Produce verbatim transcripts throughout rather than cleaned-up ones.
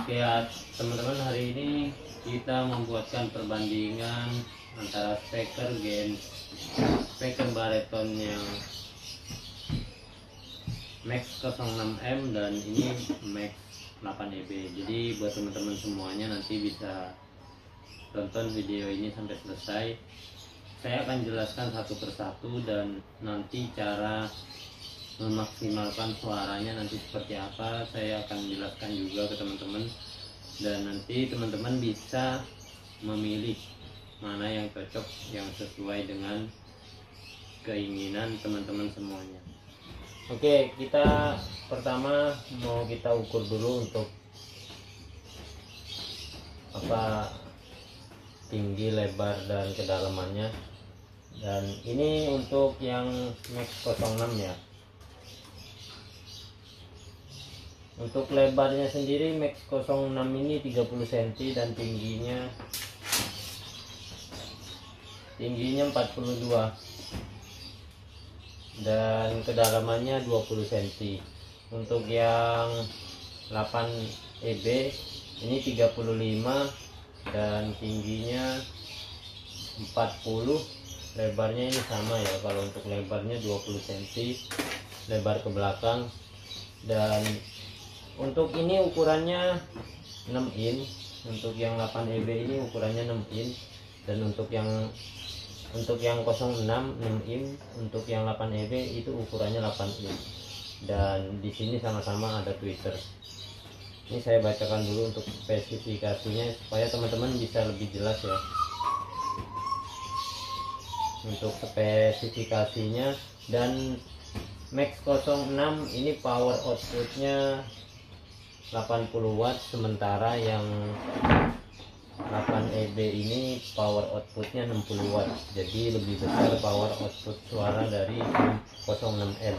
Oke ya teman-teman, hari ini kita membuatkan perbandingan antara speaker gen speaker bariton yang Max nol enam M dan ini Max delapan E B. Jadi buat teman-teman semuanya nanti bisa tonton video ini sampai selesai. Saya akan jelaskan satu persatu dan nanti cara memaksimalkan suaranya nanti seperti apa saya akan jelaskan juga ke teman-teman, dan nanti teman-teman bisa memilih mana yang cocok, yang sesuai dengan keinginan teman-teman semuanya. Oke, kita pertama mau kita ukur dulu untuk apa tinggi, lebar, dan kedalamannya. Dan ini untuk yang Max nol enam ya. Untuk lebarnya sendiri Max nol enam ini tiga puluh sentimeter dan tingginya tingginya empat puluh dua dan kedalamannya dua puluh sentimeter. Untuk yang delapan E B ini tiga puluh lima dan tingginya empat puluh, lebarnya ini sama ya. Kalau untuk lebarnya dua puluh sentimeter lebar ke belakang, dan untuk ini ukurannya enam inch. Untuk yang delapan E B ini ukurannya enam inch, dan untuk yang untuk yang nol enam enam inch, untuk yang delapan E B itu ukurannya delapan inch. Dan di sini sama-sama ada tweeter. Ini saya bacakan dulu untuk spesifikasinya supaya teman-teman bisa lebih jelas ya. Untuk spesifikasinya, dan Max nol enam ini power outputnya delapan puluh watt, sementara yang delapan E B ini power outputnya enam puluh watt. Jadi lebih besar power output suara dari nol enam M.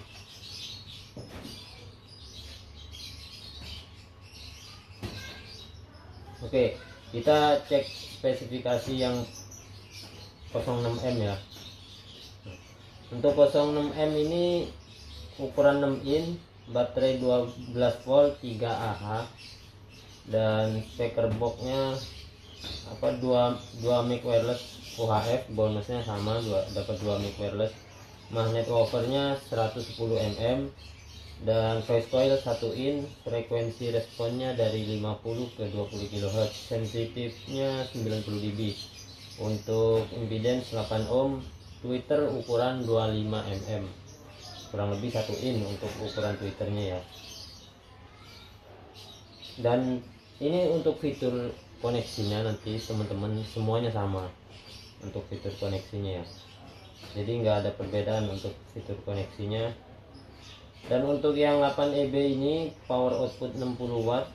Oke, kita cek spesifikasi yang nol enam M ya. Untuk nol enam M ini ukuran enam inch, baterai dua belas volt, tiga A H, dan speaker boxnya apa dua dua mic wireless U H F, bonusnya sama dua, dapat dua mic wireless. Magnet woofernya seratus sepuluh millimeter dan voice coil satu inch. Frekuensi responnya dari lima puluh ke dua puluh kilohertz. Sensitifnya sembilan puluh dB. Untuk impedance delapan ohm. Tweeter ukuran dua puluh lima millimeter, kurang lebih satu inch untuk ukuran tweeternya ya. Dan ini untuk fitur koneksinya nanti teman-teman semuanya sama untuk fitur koneksinya ya. Jadi nggak ada perbedaan untuk fitur koneksinya. Dan untuk yang delapan E B ini power output enam puluh watt.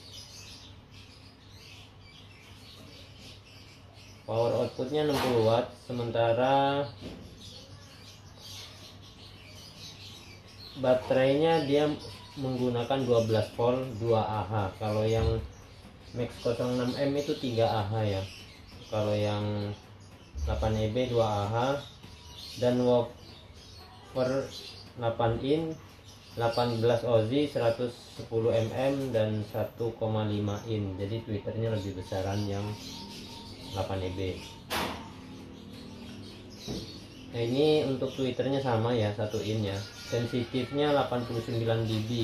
Power outputnya enam puluh watt, sementara baterainya dia menggunakan dua belas volt, dua A H. Kalau yang Max nol enam M itu tiga A H ya. Kalau yang delapan E B dua A H, dan woofer delapan inch, delapan belas ozi, seratus sepuluh millimeter dan satu koma lima inch. Jadi tweeternya lebih besaran yang delapan E B. Nah, ini untuk tweeternya sama ya, satu inch ya. Sensitifnya delapan puluh sembilan dB.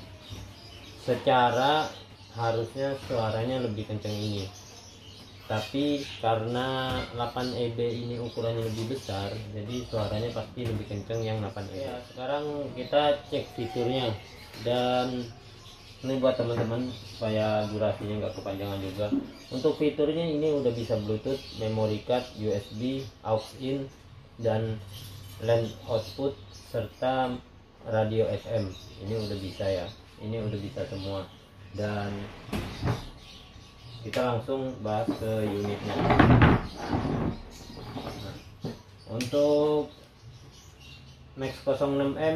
Secara harusnya suaranya lebih kencang ini, tapi karena delapan E B ini ukurannya lebih besar, jadi suaranya pasti lebih kencang yang delapan E B. Ya, sekarang kita cek fiturnya, dan ini buat teman-teman supaya durasinya nggak kepanjangan juga. Untuk fiturnya ini udah bisa Bluetooth, memory card, U S B, aux in, dan LAN output, serta radio F M. Ini udah bisa ya, ini udah bisa semua. Dan kita langsung bahas ke unitnya. Nah, untuk Max nol enam M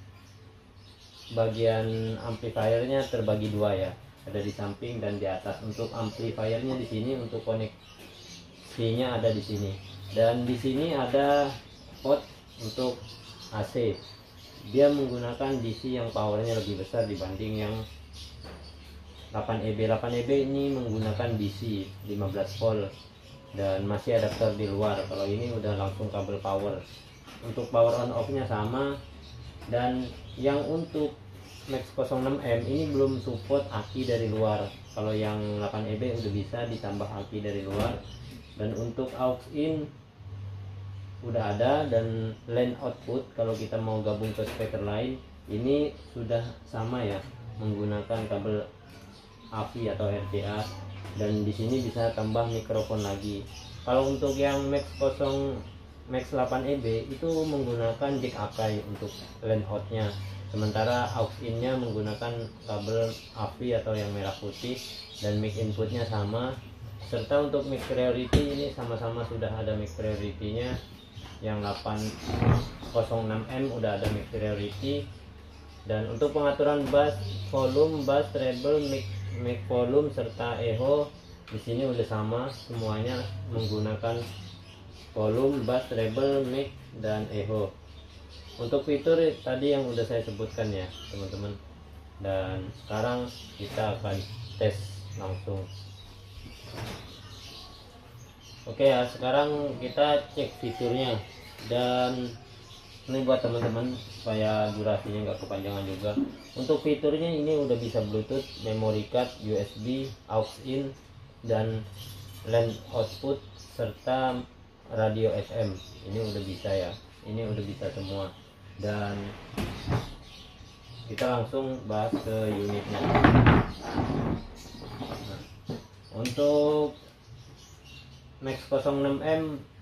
bagian amplifiernya terbagi dua ya, ada di samping dan di atas. Untuk amplifiernya di sini, untuk koneksinya ada di sini, dan di sini ada port untuk A C. Dia menggunakan D C yang powernya lebih besar dibanding yang delapan E B. delapan E B ini menggunakan D C lima belas volt dan masih adaptor di luar. Kalau ini udah langsung kabel power. Untuk power on off nya sama. Dan yang untuk Max nol enam M ini belum support aki dari luar. Kalau yang delapan E B udah bisa ditambah aki dari luar. Dan untuk aux in udah ada, dan line output kalau kita mau gabung ke speaker lain ini sudah sama ya, menggunakan kabel A V I atau R C A, dan di sini bisa tambah mikrofon lagi. Kalau untuk yang Max nol Max delapan E B itu menggunakan jack Akai untuk line outnya, sementara aux in-nya menggunakan kabel A V I atau yang merah putih, dan mic inputnya sama. Serta untuk mic priority ini sama-sama sudah ada mic priority-nya. Yang delapan nol enam M udah ada mic priority. Dan untuk pengaturan bass, volume, bass, treble, mic, mic volume serta echo di sini udah sama, semuanya menggunakan volume, bass, treble, mic dan echo. Untuk fitur tadi yang udah saya sebutkan ya teman-teman. Dan sekarang kita akan tes langsung. Oke ya, sekarang kita cek fiturnya. Dan ini buat teman-teman supaya durasinya nggak kepanjangan juga. Untuk fiturnya ini udah bisa Bluetooth, memory card, U S B, aux in, dan line output serta radio F M. Ini udah bisa ya. Ini udah bisa semua. Dan kita langsung bahas ke unitnya. Nah, untuk Max nol enam M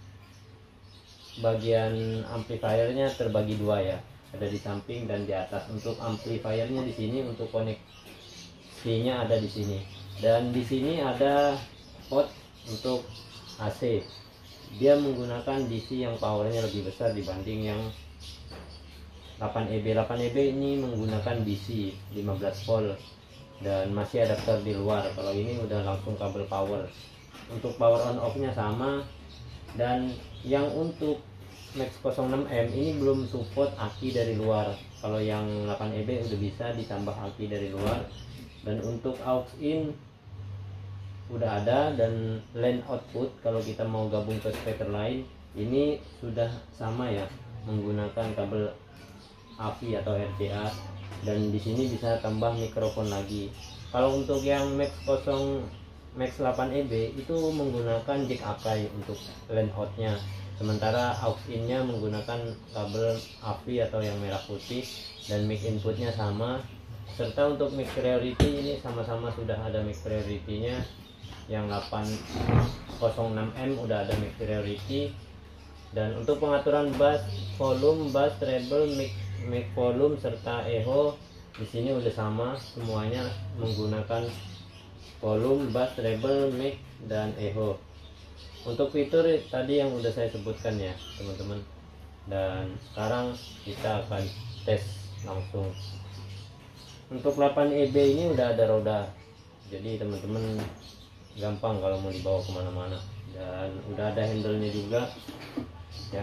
bagian amplifiernya terbagi dua ya, ada di samping dan di atas. Untuk amplifiernya di sini, untuk koneksinya ada di sini, dan di sini ada port untuk A C. Dia menggunakan D C yang powernya lebih besar dibanding yang delapan E B. delapan E B ini menggunakan D C lima belas volt dan masih adaptor di luar. Kalau ini udah langsung kabel power. Untuk power on off nya sama. Dan yang untuk Max nol enam M ini belum support aki dari luar. Kalau yang delapan E B udah bisa ditambah aki dari luar. Dan untuk aux in udah ada, dan line output kalau kita mau gabung ke speaker lain ini sudah sama ya, menggunakan kabel A V I atau R C A, dan di sini bisa tambah mikrofon lagi. Kalau untuk yang Max nol Max delapan E B itu menggunakan jack Akai untuk line out-nya, sementara aux in-nya menggunakan kabel A V I atau yang merah putih, dan mic inputnya sama. Serta untuk mic priority ini sama-sama sudah ada mic priority-nya. Yang delapan nol enam M udah ada mic priority. Dan untuk pengaturan bass, volume, bass, treble, mic, mic volume serta echo di sini udah sama, semuanya menggunakan volume, bass, treble, mic dan echo. Untuk fitur tadi yang udah saya sebutkan ya teman-teman. Dan sekarang kita akan tes langsung. Untuk delapan E B ini udah ada roda, jadi teman-teman gampang kalau mau dibawa kemana-mana. Dan udah ada handle-nya juga ya.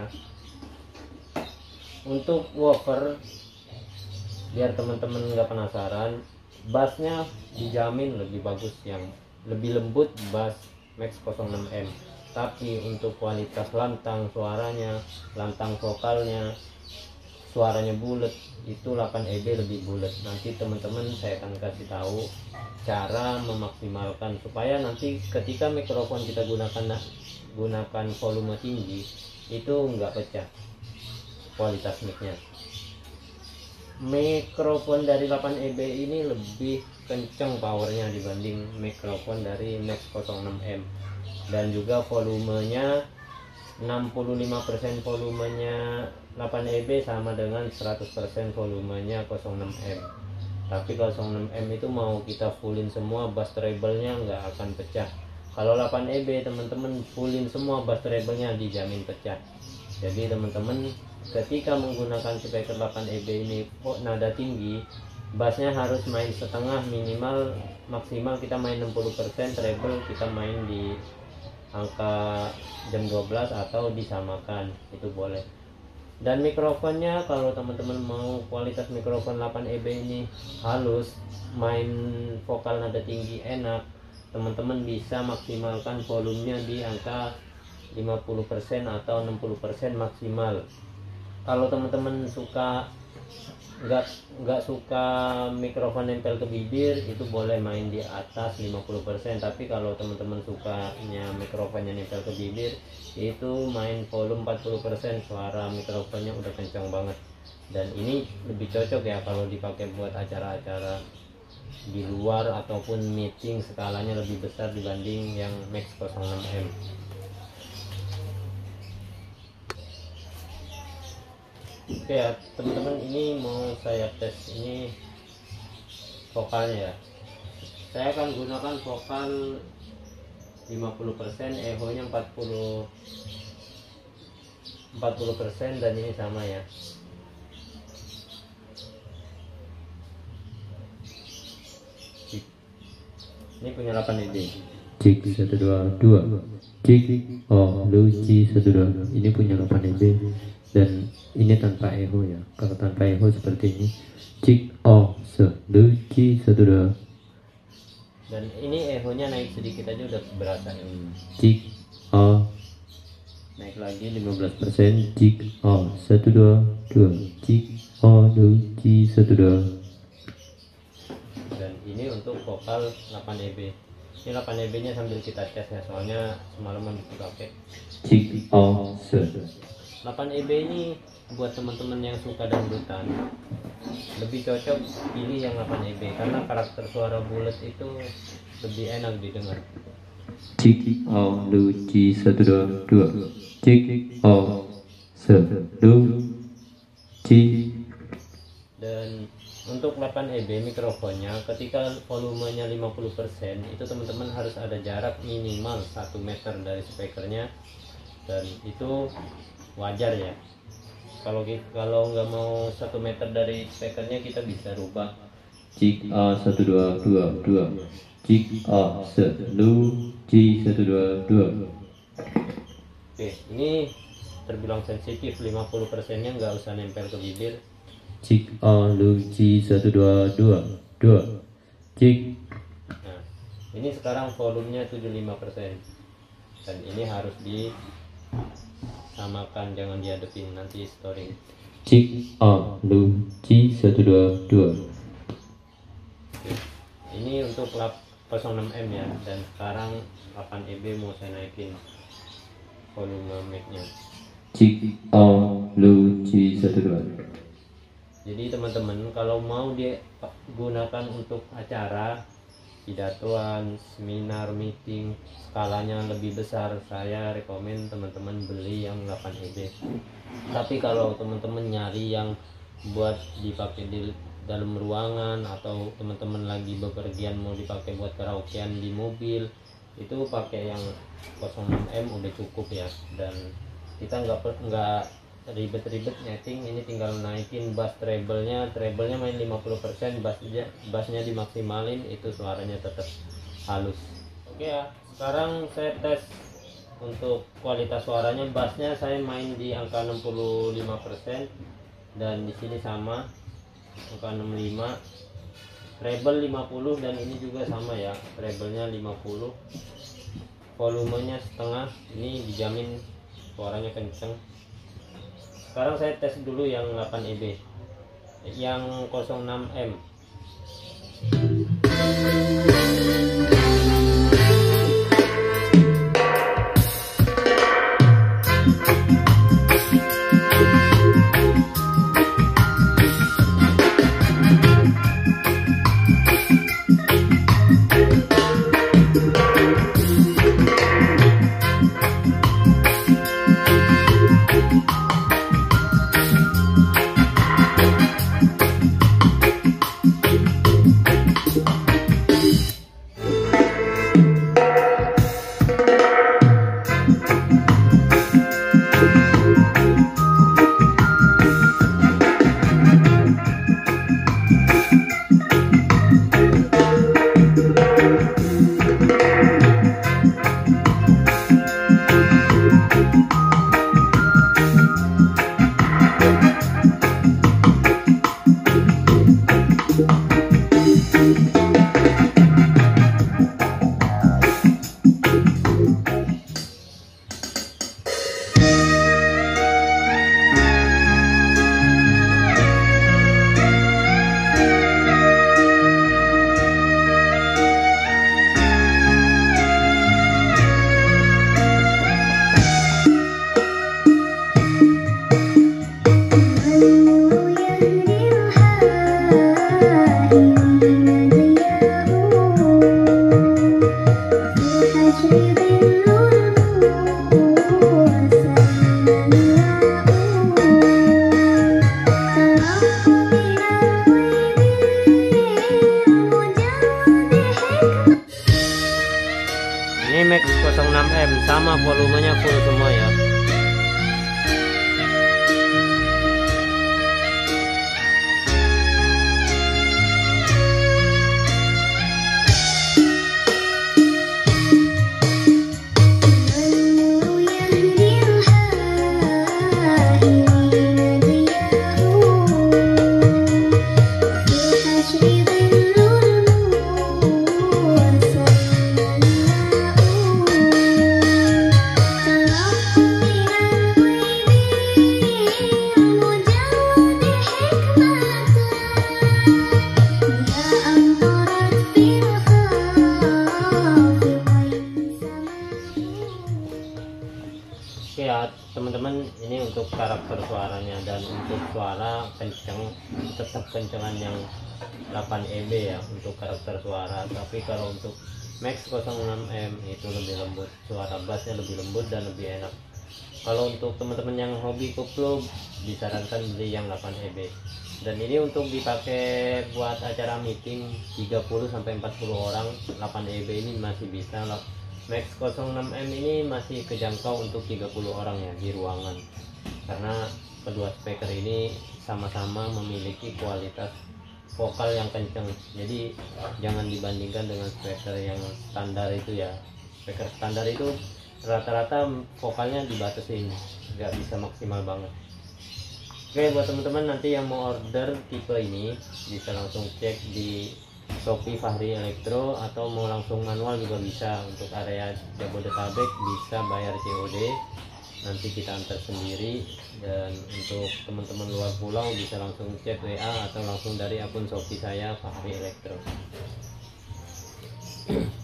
Untuk woofer, biar teman-teman nggak penasaran, bassnya dijamin lebih bagus, yang lebih lembut bass Max nol enam M. Tapi untuk kualitas lantang suaranya, lantang vokalnya, suaranya bulat, itu delapan E B lebih bulat. Nanti teman-teman saya akan kasih tahu cara memaksimalkan supaya nanti ketika mikrofon kita gunakan gunakan volume tinggi itu enggak pecah kualitas micnya. Mikrofon dari delapan E B ini lebih kenceng powernya dibanding mikrofon dari Max nol enam M, dan juga volumenya enam puluh lima persen volumenya delapan E B sama dengan seratus persen volumenya nol enam M. Tapi kalau nol enam M itu mau kita fullin semua, bass treble-nya nggak akan pecah. Kalau delapan E B teman-teman fullin semua, bass treble-nya dijamin pecah. Jadi teman-teman ketika menggunakan speaker delapan E B ini kok nada tinggi, bassnya harus main setengah, minimal maksimal kita main enam puluh persen, treble kita main di angka jam dua belas atau disamakan, itu boleh. Dan mikrofonnya, kalau teman-teman mau kualitas mikrofon delapan E B ini halus, main vokal nada tinggi enak, teman-teman bisa maksimalkan volumenya di angka lima puluh persen atau enam puluh persen maksimal. Kalau teman-teman suka nggak nggak suka mikrofon nempel ke bibir, itu boleh main di atas lima puluh persen. Tapi kalau teman-teman sukanya mikrofonnya nempel ke bibir, itu main volume empat puluh persen, suara mikrofonnya udah kencang banget. Dan ini lebih cocok ya kalau dipakai buat acara-acara di luar ataupun meeting, skalanya lebih besar dibanding yang Max nol enam M. Oke ya teman-teman, ini mau saya tes ini vokalnya ya. Saya akan gunakan vokal lima puluh persen, echo nya empat puluh persen, dan ini sama ya. Ini punya delapan E B. Cik satu dua dua. Cik oh Luci satu dua. Ini punya delapan E B. Dan ini tanpa echo ya. Kalau tanpa echo seperti ini, cik oh se Luci satu dua. Dan ini echo nya naik sedikit aja udah berasa ya. Cik oh naik lagi lima belas persen. Cik oh satu dua dua. Cik oh Luci satu dua. Dan ini untuk vokal delapan E B. Ini delapan E B nya sambil kita tes ya, soalnya semalam habis dipakai. Cik oh se delapan E B ini buat teman-teman yang suka dangdutan lebih cocok pilih yang delapan E B, karena karakter suara bulat itu lebih enak didengar. Cik oh Luci satu dua dua. Cik oh se Luci. Dan untuk delapan E B mikrofonnya, ketika volumenya lima puluh persen, itu teman-teman harus ada jarak minimal satu meter dari speakernya, dan itu wajar ya. Kalau kalau nggak mau satu meter dari speakernya, kita bisa rubah. Cik a satu dua dua dua. Cik a selu c satu dua dua. Oke, ini terbilang sensitif, lima puluh persennya nggak usah nempel ke bibir. Cik a lu c satu dua dua dua. Cik. Nah, ini sekarang volumenya tujuh puluh lima persen, dan ini harus di samakan, jangan dihadapin, nanti storing. Cik a lu c satu dua dua. Ini untuk lap nol enam M ya, dan sekarang delapan E B mau saya naikin volume mic-nya. Cik a lu c satu dua. Jadi teman-teman kalau mau digunakan untuk acara pidatoan, seminar, meeting, skalanya lebih besar, saya rekomen teman-teman beli yang delapan E B. Tapi kalau teman-teman nyari yang buat dipakai di dalam ruangan, atau teman-teman lagi bepergian mau dipakai buat karaokean di mobil, itu pakai yang nol enam M udah cukup ya. Dan kita nggak nggak ribet-ribet nyeting, ini tinggal naikin bass treble-nya, treble-nya main lima puluh persen, bassnya bassnya dimaksimalin, itu suaranya tetap halus. Oke ya, sekarang saya tes untuk kualitas suaranya. Bassnya saya main di angka enam puluh lima persen, dan di sini sama angka enam puluh lima. Treble lima puluh, dan ini juga sama ya, treble-nya lima puluh. Volumenya setengah, ini dijamin suaranya kenceng. Sekarang saya tes dulu yang delapan E B, yang nol enam M. M, sama volumenya full semua ya. Oke ya teman-teman, ini untuk karakter suaranya, dan untuk suara kenceng tetap kencengan yang delapan E B ya untuk karakter suara. Tapi kalau untuk Max nol enam M itu lebih lembut, suara bassnya lebih lembut dan lebih enak. Kalau untuk teman-teman yang hobi koplo disarankan beli yang delapan E B. Dan ini untuk dipakai buat acara meeting tiga puluh sampai empat puluh orang, delapan E B ini masih bisa. Max nol enam M ini masih kejangkau untuk tiga puluh orang ya di ruangan, karena kedua speaker ini sama-sama memiliki kualitas vokal yang kenceng. Jadi jangan dibandingkan dengan speaker yang standar itu ya. Speaker standar itu rata-rata vokalnya dibatasin, nggak bisa maksimal banget. Oke, buat teman-teman nanti yang mau order tipe ini bisa langsung cek di Shopee Fahri Elektro, atau mau langsung manual juga bisa. Untuk area Jabodetabek bisa bayar C O D, nanti kita antar sendiri. Dan untuk teman-teman luar pulau bisa langsung chat W A atau langsung dari akun Shopee saya Fahri Elektro.